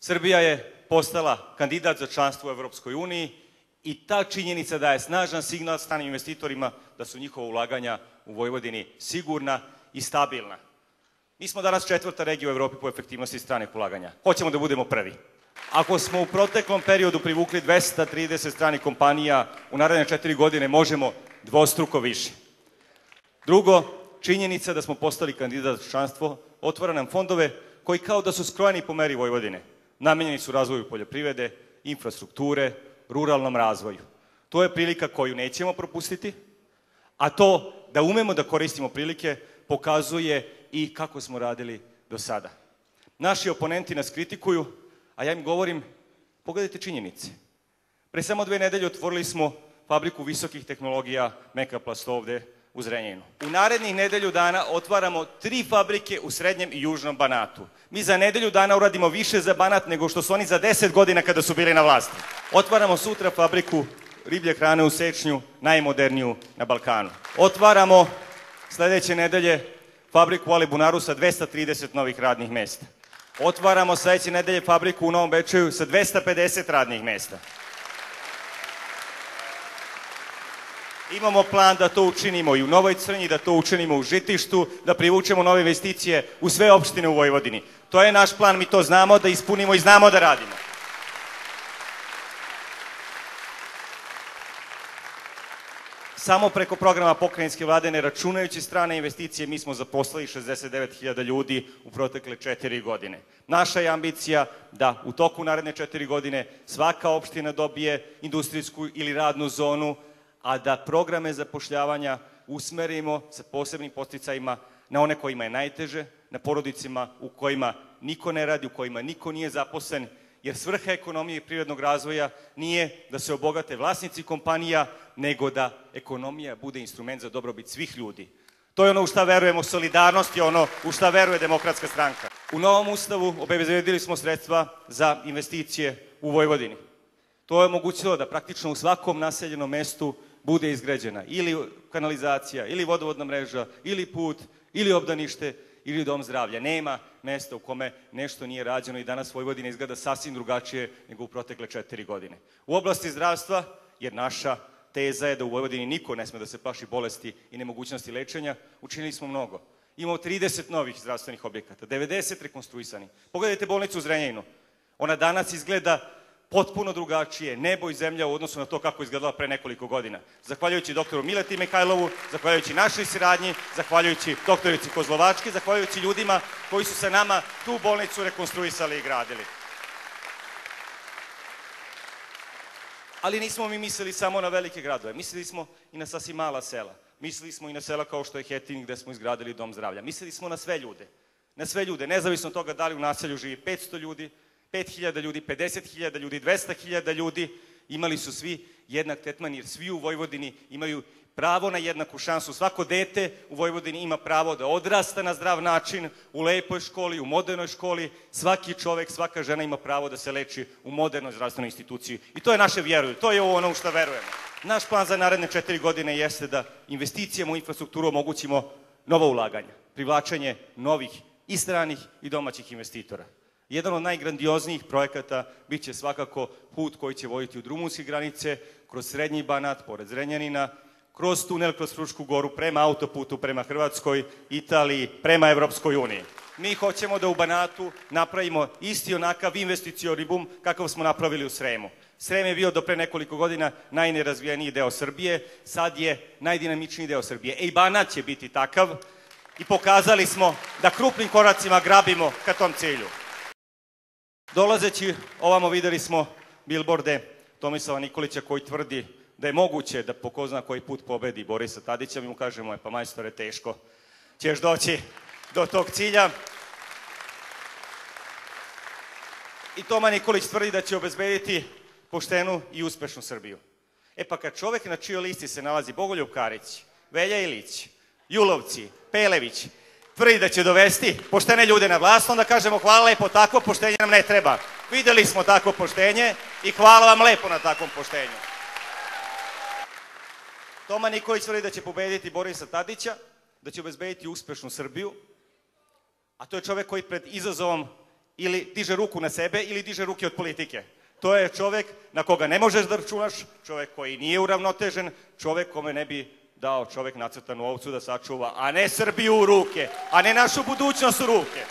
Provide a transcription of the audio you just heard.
Srbija je postala kandidat za članstvo u Evropskoj uniji i ta činjenica daje snažan signal stranim investitorima da su njihova ulaganja u Vojvodini sigurna i stabilna. Mi smo danas 4. regija u Evropi po efektivnosti stranih ulaganja. Hoćemo da budemo prvi. Ako smo u proteklom periodu privukli 230 stranih kompanija, u naredne 4 godine možemo dvostruko više. Drugo, činjenica da smo postali kandidat za članstvo otvara nam fondove koji kao da su skrojeni po meri Vojvodine. Namenjeni su razvoju poljoprivrede, infrastrukture, ruralnom razvoju. To je prilika koju nećemo propustiti, a to da umemo da koristimo prilike pokazuje i kako smo radili do sada. Naši oponenti nas kritikuju, a ja im govorim, pogledajte činjenice. Pre samo 2 nedelje otvorili smo fabriku visokih tehnologija Mekaplast ovde u Zrenjaninu. U narednih nedelju dana otvaramo 3 fabrike u srednjem i južnom Banatu. Mi za nedelju dana uradimo više za Banat nego što su oni za 10 godina kada su bili na vlasti. Otvaramo sutra fabriku riblje hrane u Sečnju, najmoderniju na Balkanu. Otvaramo sledeće nedelje fabriku u Alibunaru sa 230 novih radnih mesta. Otvaramo sledeće nedelje fabriku u Novom Bečeju sa 250 radnih mesta. Imamo plan da to učinimo i u Novoj Crnji, da to učinimo u Žitištu, da privučemo nove investicije u sve opštine u Vojvodini. To je naš plan, mi to znamo da ispunimo i znamo da radimo. Samo preko programa pokrajinske vlade, ne računajući strane investicije, mi smo zaposlili 69.000 ljudi u protekle 4 godine. Naša je ambicija da u toku naredne 4 godine svaka opština dobije industrijsku ili radnu zonu, a da programe zapošljavanja usmerimo sa posebnim podsticajima na one kojima je najteže, na porodicima u kojima niko ne radi, u kojima niko nije zaposlen, jer svrha ekonomije i privrednog razvoja nije da se obogate vlasnici kompanija, nego da ekonomija bude instrument za dobrobit svih ljudi. To je ono u šta verujemo, solidarnost je ono u šta veruje Demokratska stranka. U novom ustavu obezbedili smo sredstva za investicije u Vojvodini. To je omogućilo da praktično u svakom naseljenom mestu bude izgrađena ili kanalizacija, ili vodovodna mreža, ili put, ili obdanište, ili dom zdravlja. Nema mesta u kome nešto nije rađeno i danas Vojvodina izgleda sasvim drugačije nego u protekle 4 godine. U oblasti zdravstva, jer naša teza je da u Vojvodini niko ne sme da se plaši bolesti i nemogućnosti lečenja, učinili smo mnogo. Imamo 30 novih zdravstvenih objekata, 90 rekonstruisani. Pogledajte bolnicu u Zrenjaninu. Ona danas izgleda potpuno drugačije, nebo i zemlja u odnosu na to kako je izgledala pre nekoliko godina. Zahvaljujući doktoru Mileti Mihajlovu, zahvaljujući našoj saradnji, zahvaljujući doktorici Kozlovački, zahvaljujući ljudima koji su sa nama tu bolnicu rekonstruisali i gradili. Ali nismo mi mislili samo na velike gradove, mislili smo i na sasvim mala sela. Mislili smo i na sela kao što je Hetin gde smo izgradili dom zdravlja. Mislili smo na sve ljude. Na sve ljude, nezavisno od toga da li u naselju živi 500 ljudi, 5.000 ljudi, 50.000 ljudi, 200.000 ljudi, imali su svi jednak tretman, jer svi u Vojvodini imaju pravo na jednaku šansu. Svako dete u Vojvodini ima pravo da odrasta na zdrav način, u lepoj školi, u modernoj školi. Svaki čovek, svaka žena ima pravo da se leči u modernoj zdravstvenoj instituciji. I to je naše vjeruju, to je ono u što verujemo. Naš plan za naredne 4 godine jeste da investicijama u infrastrukturu omogućimo nova ulaganja, privlačenje novih i stranih i domaćih investitora. Jedan od najgrandioznijih projekata biće svakako put koji će voditi od rumunske granice, kroz Srednji Banat, pored Zrenjanina, kroz tunel kroz Frušku goru, prema autoputu, prema Hrvatskoj, Italiji, prema Evropskoj uniji. Mi hoćemo da u Banatu napravimo isti onakav investicioni bum kakav smo napravili u Sremu. Srem je bio do pre nekoliko godina najnerazvijeniji deo Srbije, sad je najdinamičniji deo Srbije. I Banat će biti takav i pokazali smo da krupnim koracima grabimo ka tom cilju. Dolazeći ovamo videli smo bilborde Tomislava Nikolića koji tvrdi da je moguće da po ko zna koji put pobedi Borisa Tadića. Mi mu kažemo, pa majstore, teško ćeš doći do tog cilja. I Toma Nikolić tvrdi da će obezbediti poštenu i uspešnu Srbiju. E pa kad čovek na čijoj listi se nalazi Bogoljub Karić, Velja Ilić, Julovci, Pelević, tvrdi da će dovesti poštene ljude na vlast, onda kažemo hvala lepo, takvo poštenje nam ne treba. Videli smo takvo poštenje i hvala vam lepo na takvom poštenju. Toma Nikolić tvrdi da će pobediti Borisa Tadića, da će obezbediti uspešnu Srbiju, a to je čovek koji pred izazovom ili diže ruku na sebe ili diže ruke od politike. To je čovek na koga ne možeš da računaš, čovek koji nije uravnotežen, čovek kome ne bi dao čovek nacrtanu ovcu da sačuva, a ne Srbiju u ruke, a ne našu budućnost u ruke.